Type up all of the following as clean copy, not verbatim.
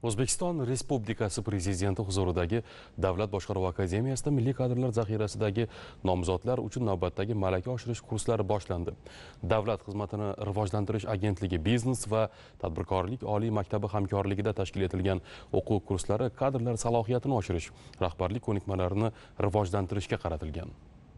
O'zbekiston Respublikasi Prezidenti huzuridagi Davlat boshqaruvi akademiyasida milliy kadrlar zaxirasidagi nomzodlar uchun navbatdagi malaka oshirish kurslari boshlandi. Davlat xizmatini rivojlantirish agentligi biznes va tadbirkorlik oliy maktabi hamkorligida tashkil etilgan o'quv kurslari kadrlar salohiyatini oshirish, rahbarlik ko'nikmalarini rivojlantirishga qaratilgan.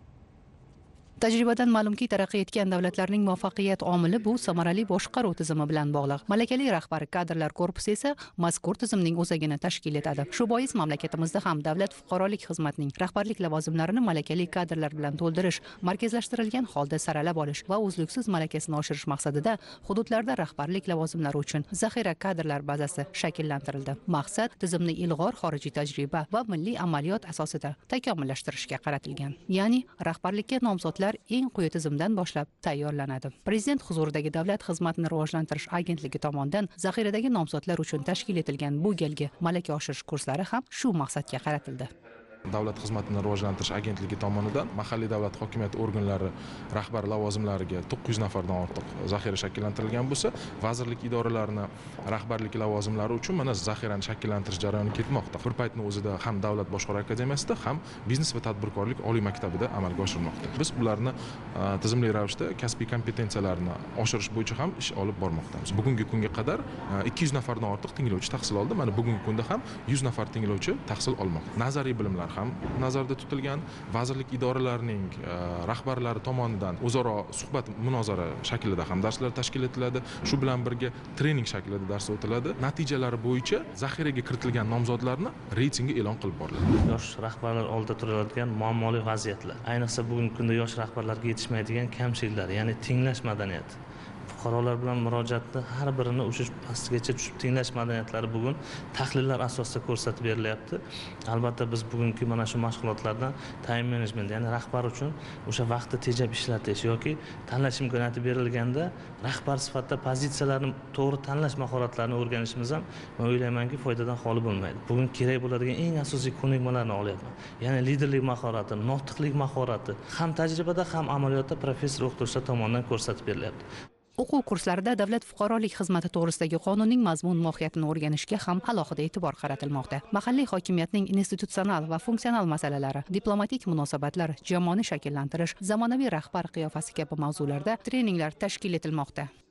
Tajribadan ma'lumki, taraqqiy etgan davlatlarning muvaffaqiyat omili bu samarali boshqaruv tizimi bilan bog'liq. Malakali rahbar kadrlar korpusi esa mazkur tizimning o'zagini tashkil etadi. Shu bois mamlakatimizda ham davlat fuqarolik xizmatining rahbarlik lavozimlarini malakali kadrlar bilan to'ldirish, markazlashtirilgan holda saralab olish va uzluksiz malakasini oshirish maqsadida hududlarda rahbarlik lavozimlari uchun zaxira kadrlar bazasi shakllantirildi. Maqsad tizimni ilg'or xorijiy tajriba va milliy amaliyot asosida takomillashtirishga qaratilgan. Ya'ni rahbarlikka nomzodlar eng quyi tizimdan boshlab tayyorlanadi. Prezident huzuridagi Davlat xizmatini rivojlantirish agentligi tomonidan zaxiradagi nomzodlar uchun tashkil etilgan bu galgi malaka oshirish kurslari ham shu maqsadga qaratildi. Davlat xizmatini rivojlantirish agentligi tomonidan mahalliy davlat hokimiyati organlari rahbar lavozimlariga 900 nafardan ortiq zaxira shakllantirilgan bo'lsa, vazirlik idoralarini rahbarlik lavozimlari uchun mana zaxirani shakllantirish jarayoni ketmoqda. Bir paytni o'zida ham Davlat boshqaruvi akademiyasida, ham biznes va tadbirkorlik oliy maktabida amalga oshirilmoqda. Biz ularni tizimli ravishda kasbiy kompetensiyalarini oshirish bo'yicha ham ish olib bormoqdamiz. Bugungi kunga qadar 200 nafardan ortiq tinglovchi tahsil oldi. Mana bugungi kunda ham 100 nafar tinglovchi tahsil olmoqda. Nazariy bilimlar ham nazarda tutilgan, vazirlik idoralarining rahbarlari tomonidan o'zaro suhbat munozara shaklida ham darslar tashkil etiladi. Shu bilan birga trening shaklida dars o'tiladi. Natijalari bo'yicha zaxiraga kiritilgan nomzodlarni reytingi e'lon qilib boriladi. Yosh rahbarlar oldida turadigan muammoli vaziyatlar, ayniqsa bugungi kunda yosh rahbarlarga yetishmaydigan kamchiliklar, ya'ni tinglash madaniyati. Fuqarolar bilan murojaatda har birini o'sha pastigacha tushib tinglash madaniyatlari bugun tahlillar asosida ko'rsatib berilyapti. Albatta biz bugungi mana shu mashg'ulotlardan time management, ya'ni rahbar uchun o'sha vaqtni tejab ishlatish yoki tanlash imkoniyati berilganda rahbar sifatida pozitsiyalarni to'g'ri tanlash mahoratlarini o'rganishimiz ham men o'ylaymanki foydadan xoli bo'lmaydi. Bugun kerak bo'ladigan eng asosiy ko'nikmalarni olyapman. Ya'ni liderlik mahorati, notiqlik mahorati ham tajribada, ham amaliyotda professor o'qituvchilar tomonidan ko'rsatib berilyapti. O'quv kurslarida davlat fuqarolik xizmati to'g'risidagi qonunning mazmun mohiyatini o'rganishga ham alohida e'tibor qaratilmoqda. Mahalliy hokimiyatning institutsional va funksional masalalari, diplomatik munosabatlar, jamoani shakllantirish, zamonaviy rahbar qiyofasi kabi mavzularda treninglar tashkil etilmoqda.